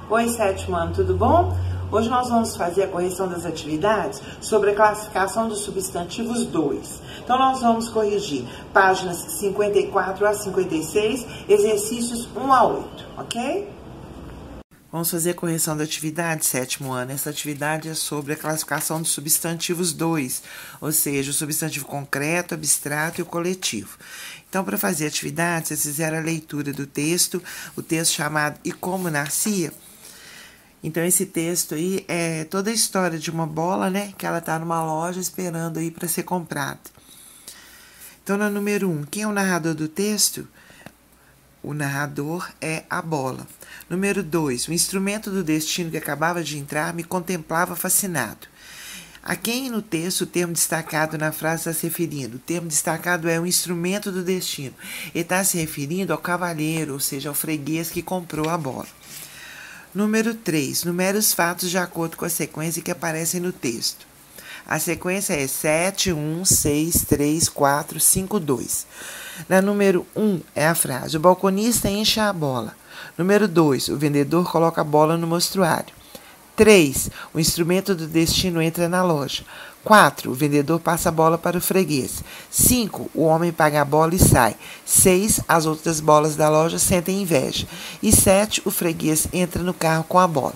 Oi, sétimo ano, tudo bom? Hoje nós vamos fazer a correção das atividades sobre a classificação dos substantivos 2. Então, nós vamos corrigir páginas 54 a 56, exercícios 1 a 8, ok? Vamos fazer a correção da atividade, sétimo ano. Essa atividade é sobre a classificação dos substantivos 2, ou seja, o substantivo concreto, abstrato e o coletivo. Então, para fazer a atividade, vocês fizeram a leitura do texto, o texto chamado E Como Nascia. Então, esse texto aí é toda a história de uma bola, né? Que ela tá numa loja esperando aí para ser comprada. Então, na número 1, quem é o narrador do texto? O narrador é a bola. Número 2, o instrumento do destino que acabava de entrar me contemplava fascinado. A quem no texto o termo destacado na frase está se referindo? O termo destacado é o instrumento do destino. Ele está se referindo ao cavalheiro, ou seja, ao freguês que comprou a bola. Número 3, numere os fatos de acordo com a sequência que aparecem no texto. A sequência é 7, 1, 6, 3, 4, 5, 2. Na número 1 é a frase: o balconista enche a bola. Número 2, o vendedor coloca a bola no mostruário. 3, o instrumento do destino entra na loja. 4, o vendedor passa a bola para o freguês. 5, o homem paga a bola e sai. 6, as outras bolas da loja sentem inveja. E 7, o freguês entra no carro com a bola.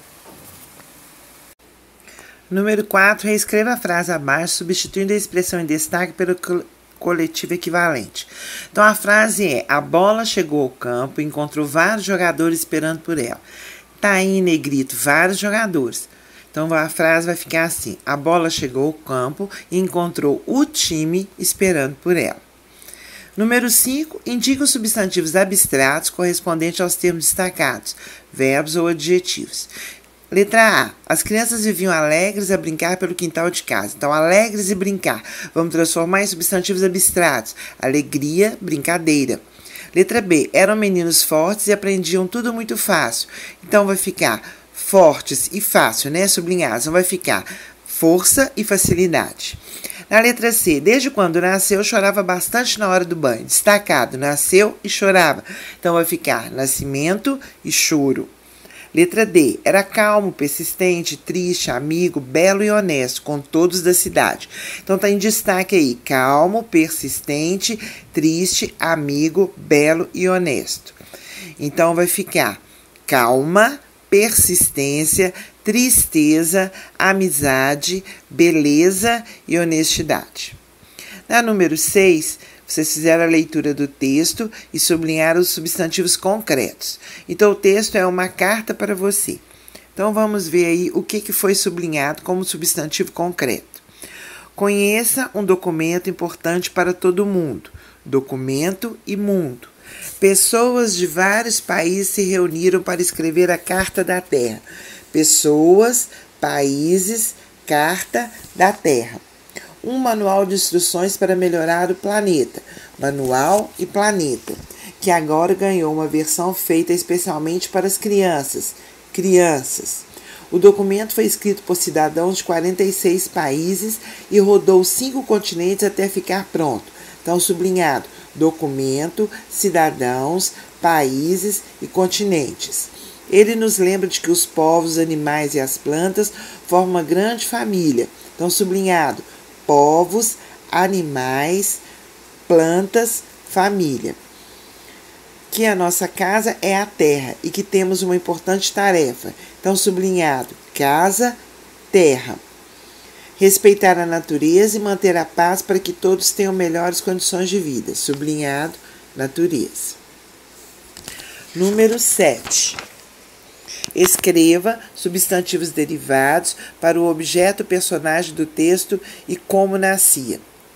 Número 4, reescreva a frase abaixo, substituindo a expressão em destaque pelo coletivo equivalente. Então, a frase é: a bola chegou ao campo e encontrou vários jogadores esperando por ela. Tá aí em negrito, vários jogadores. Então, a frase vai ficar assim: a bola chegou ao campo e encontrou o time esperando por ela. Número 5, indica os substantivos abstratos correspondentes aos termos destacados, verbos ou adjetivos. Letra A. As crianças viviam alegres a brincar pelo quintal de casa. Então, alegres e brincar. Vamos transformar em substantivos abstratos. Alegria, brincadeira. Letra B. Eram meninos fortes e aprendiam tudo muito fácil. Então, vai ficar fortes e fácil, né? Sublinhados. Então, vai ficar força e facilidade. Na letra C. Desde quando nasceu, chorava bastante na hora do banho. Destacado. Nasceu e chorava. Então, vai ficar nascimento e choro. Letra D. Era calmo, persistente, triste, amigo, belo e honesto com todos da cidade. Então tá em destaque aí: calmo, persistente, triste, amigo, belo e honesto. Então vai ficar calma, persistência, tristeza, amizade, beleza e honestidade. Na número 6, vocês fizeram a leitura do texto e sublinharam os substantivos concretos. Então, o texto é uma carta para você. Então, vamos ver aí o que foi sublinhado como substantivo concreto. Conheça um documento importante para todo mundo. Documento e mundo. Pessoas de vários países se reuniram para escrever a Carta da Terra. Pessoas, países, Carta da Terra. Um manual de instruções para melhorar o planeta, manual e planeta, que agora ganhou uma versão feita especialmente para as crianças. O documento foi escrito por cidadãos de 46 países e rodou 5 continentes até ficar pronto. Então, sublinhado: documento, cidadãos, países e continentes. Ele nos lembra de que os povos, os animais e as plantas formam uma grande família. Então, sublinhado: povos, animais, plantas, família. Que a nossa casa é a terra e que temos uma importante tarefa. Então, sublinhado: casa, terra. Respeitar a natureza e manter a paz para que todos tenham melhores condições de vida. Sublinhado: natureza. Número 7. Escreva substantivos derivados para o objeto personagem do texto e como nascia.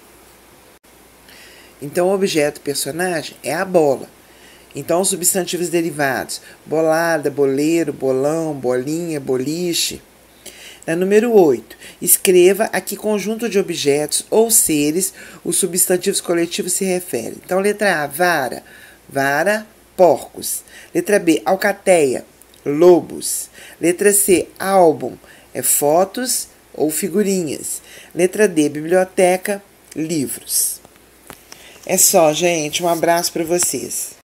Então, o objeto personagem é a bola. Então, os substantivos derivados: bolada, boleiro, bolão, bolinha, boliche. Na número 8, escreva a que conjunto de objetos ou seres os substantivos coletivos se referem. Então, letra A, vara, vara, porcos. Letra B, alcateia, lobos. Letra C, álbum, fotos ou figurinhas. Letra D, biblioteca, livros. É só, gente. Um abraço para vocês.